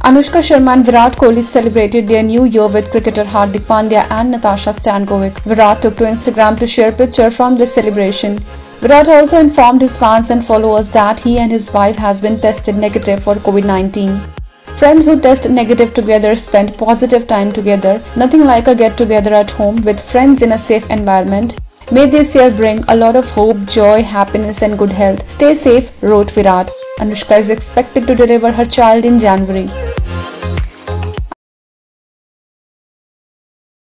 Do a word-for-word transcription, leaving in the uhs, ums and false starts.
Anushka Sharma and Virat Kohli celebrated their new year with cricketer Hardik Pandya and Natasha Stankovic. Virat took to Instagram to share a picture from this celebration. Virat also informed his fans and followers that he and his wife has been tested negative for COVID nineteen. Friends who test negative together spend positive time together. Nothing like a get-together at home with friends in a safe environment. May this year bring a lot of hope, joy, happiness and good health. Stay safe, wrote Virat. Anushka is expected to deliver her child in January.